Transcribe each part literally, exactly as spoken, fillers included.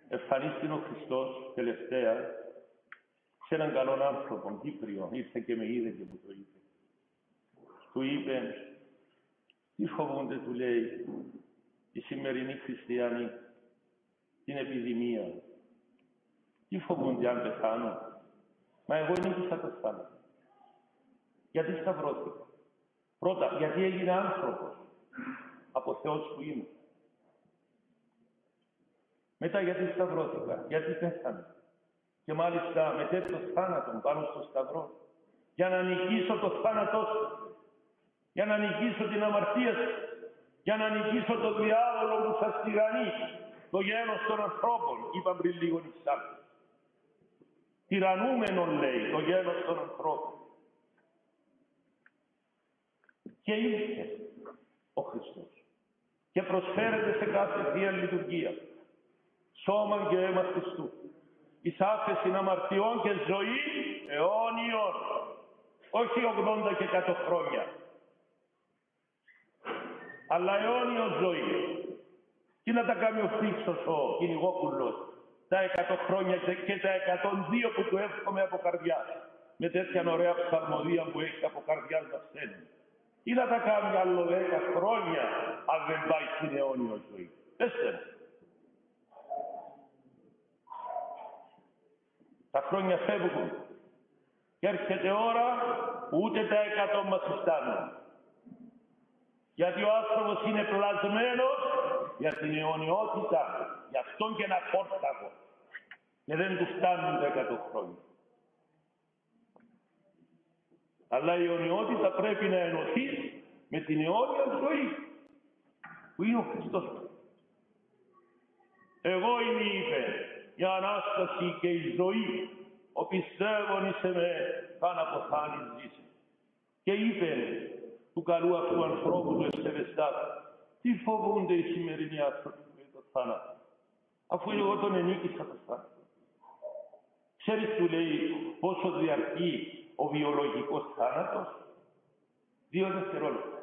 Εμφανίστηκε ο Χριστός τελευταία σε έναν καλόν άνθρωπο, Κύπριο, ήρθε και με είδε και μου το είπε. Του είπε, τι φοβούνται, του λέει, οι σημερινοί χριστιανοί, την επιδημία. Τι φοβούνται αν πεθάνω. Μα εγώ νίκησα το θάνατο. Γιατί σταυρώθηκα. Πρώτα, γιατί έγινε άνθρωπος από Θεός που είμαι. Μετά, γιατί σταυρώθηκα. Γιατί πέθανα. Και μάλιστα με τέτοιο θάνατο πάνω στο σταυρό. Για να νικήσω το θάνατό σου. Για να νικήσω την αμαρτία σου. Για να νικήσω το διάβολο που σας τυραννεί. Το γένος των ανθρώπων. Είπα πριν λίγο η ψάλτη. Τυραννούμενον, λέει, το γένος των ανθρώπων. Και ήρθε ο Χριστός. Και προσφέρεται σε κάθε Θεία Λειτουργία. Σώμα και αίμα Χριστού. Εις άφεσιν αμαρτιών και ζωή αιώνιων. Όχι ογδόντα και εκατό χρόνια. Αλλά αιώνιο ζωή. Τι να τα κάνει ο Φίξος ο κυνηγόπουλος. Τα εκατό χρόνια και τα εκατόν δύο που του εύχομαι από καρδιάς. Με τέτοια ωραία ψαλμοδία που έχει από καρδιάς να στέλνει. Τι να τα κάνει άλλο δέκα χρόνια αν δεν πάει στην αιώνιο ζωή. Πέστε. Τα χρόνια φεύγουν. Και έρχεται ώρα που ούτε τα εκατό μας φτάνουν. Γιατί ο άνθρωπος είναι πλασμένος για την αιωνιότητα. Γι' αυτόν και ένα πόρταγο. Και δεν του φτάνουν τα εκατό χρόνια. Αλλά η αιωνιότητα πρέπει να ενωθεί με την αιώνια ζωή. Που είναι ο Χριστός. Εγώ είμαι, είπε, η Ανάσταση και η ζωή. Ο πιστεύων είσαι με καν αποθάνει ζήσει. Και είπε του καλού αυτού ανθρώπου του ευσεβεστάτου, τι φοβούνται οι σημερινοί άνθρωποι με το θάνατο, αφού εγώ τον ενίκησα το θάνατο. Ξέρεις, του λέει, πόσο διαρκεί ο βιολογικός θάνατος? Δύο δευτερόλεπτα.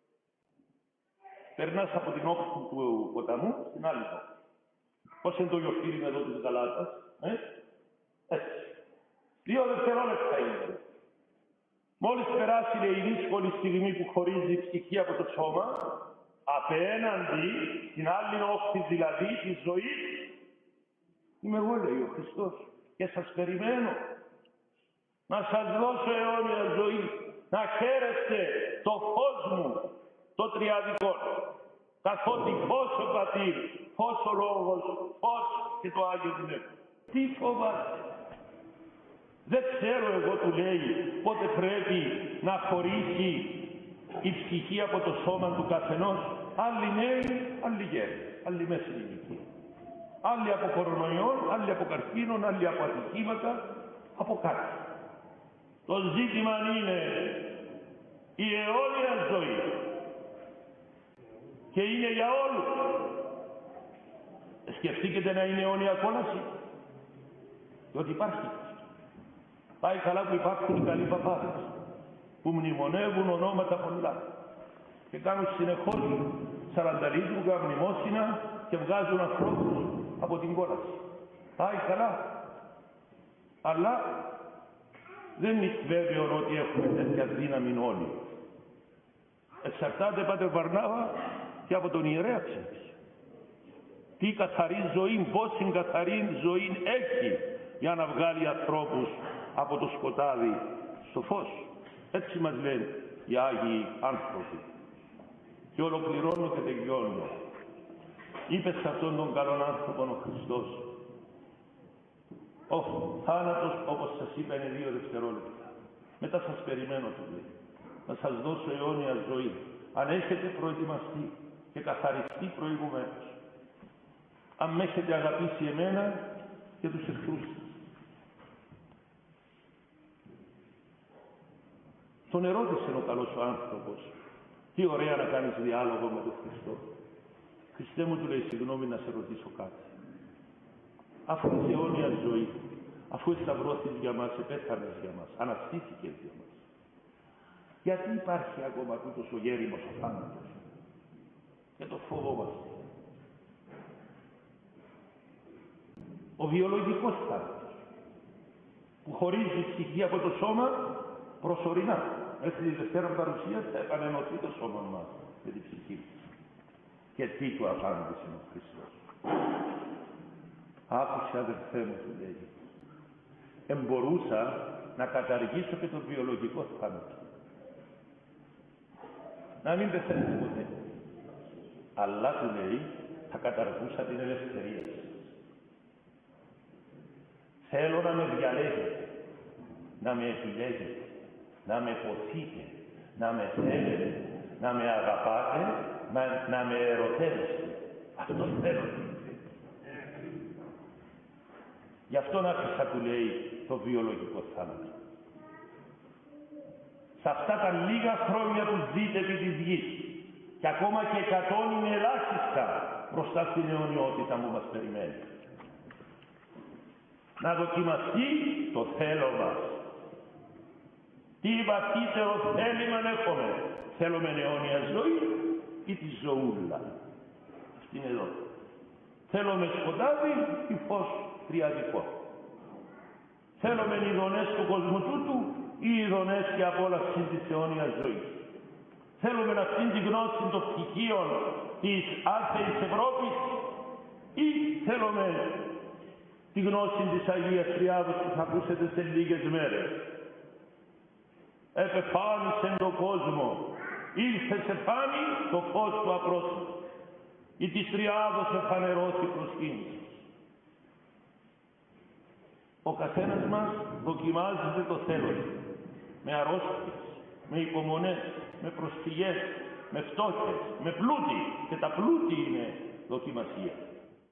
Περνάς από την όχθη του ποταμού στην άλλη όχθη. Πώς είναι το γιοφύρι εδώ της Γαλάτας, ε? Έτσι. Δύο δευτερόλεπτα είναι. Μόλις περάσει, λέει, η δύσκολη στιγμή που χωρίζει η ψυχή από το σώμα, απέναντι στην άλλη όχθη δηλαδή της ζωής, είμαι εγώ, λέει ο Χριστός, και σας περιμένω να σας δώσω αιώνια ζωή, να χαίρεστε το φως μου, το τριαδικό, καθότι φως ο Πατήρ, φως ο Λόγος, φως και το Άγιο Πνεύμα. Τι φοβάστε? Δεν ξέρω, εγώ, του λέει, πότε πρέπει να χωρίσει η ψυχή από το σώμα του καθενός. Άλλοι νέοι, άλλοι γέροι, άλλοι μέση ηλικία. Άλλοι από κορονοϊόν, άλλοι από καρκίνον, άλλοι από ατυχήματα, από κάτι. Το ζήτημα είναι η αιώνια ζωή. Και είναι για όλους. Σκεφτείτε να είναι αιώνια κόλαση. Διότι υπάρχει. Πάει καλά που υπάρχουν οι καλοί παπάδες, που μνημονεύουν ονόματα πολλά και κάνουν συνεχώς σαρανταλίτουργα μνημόσυνα και βγάζουν ανθρώπους από την κόλαση. Πάει καλά. Αλλά δεν είναι βέβαιο ότι έχουμε τέτοια δύναμη όλοι. Εξαρτάται, Πάτερ Βαρνάβα, και από τον ιερέα ξέρεις. Τι καθαρή ζωή, πόση καθαρή ζωή έχει για να βγάλει ανθρώπους από το σκοτάδι στο φως. Έτσι μας λένε οι Άγιοι άνθρωποι. Και ολοκληρώνω και τελειώνω. Είπε σε αυτόν τον καλόν άνθρωπο ο Χριστός, ο θάνατος, όπως σας είπα, είναι δύο δευτερόλεπτα. Μετά σας περιμένω, του λέει, να σας δώσω αιώνια ζωή. Αν έχετε προετοιμαστεί και καθαριστεί προηγουμένως. Αν με έχετε αγαπήσει εμένα και τους εχθρούς σας. Τον ερώτησε ο καλός ο άνθρωπος, τι ωραία να κάνεις διάλογο με τον Χριστό. Χριστέ μου, του λέει, συγγνώμη να σε ρωτήσω κάτι. Αφού είσαι αιώνια ζωή, αφού εσταυρώθηκες για μας, επέθανες για μας, αναστήθηκες για μας, γιατί υπάρχει ακόμα τούτος ο γέριμος ο θάνατος? Και το φοβόμαστε. ο βιολογικός θάνατος, που χωρίζει η ψυχή από το σώμα προσωρινά. Μέχρι τη Δευτέρα Παρουσία θα επανενωθεί το σώμα μας με την ψυχή μας. Και τι του απάντησε ο Χριστός? Άκουσε, αδερφέ μου, του λέει, εμπορούσα να καταργήσω και τον βιολογικό θάνατο, να μην πεθαίνεις ποτέ, αλλά, του λέει, θα καταργούσα την ελευθερία σας. Θέλω να με διαλέγετε, να με επιλέγετε, να με ποθείτε, να με θέλετε, να με αγαπάτε, να, να με ερωτεύεστε. Αυτό θέλω. Γι' αυτόν άφησα, του λέει, το βιολογικό θάνατο. Σε αυτά τα λίγα χρόνια που ζείτε επί της γης, και ακόμα και εκατόν είναι ελάχιστα μπροστά στην αιωνιότητα που μας περιμένει. Να δοκιμαστεί το θέλω μας. Τι βαθύτερο θέλημα έχουμε? Θέλουμε αιώνια ζωή ή τη ζωούλα? Αυτή είναι εδώ. Θέλουμε σκοτάδι ή φως τριαδικό? Θέλουμε ειδονές του κόσμου τούτου ή ειδονές και απόλαυση της αιώνιας ζωής? Θέλουμε αυτήν τη γνώση των πτυχίων της άρθρης Ευρώπης ή θέλουμε τη γνώση της Αγίας Τριάδος που θα ακούσετε σε λίγες μέρες? Επεφάνισε τον κόσμο, ήλθε σε φάνη το φως του απρόσιτου. Η της Τριάδος εφανερώθη προσκύνηση. Ο καθένας μας δοκιμάζεται το θέλος με αρρώστιες, με υπομονές, με προσφυγές, με φτώχειες, με πλούτη, και τα πλούτη είναι δοκιμασία.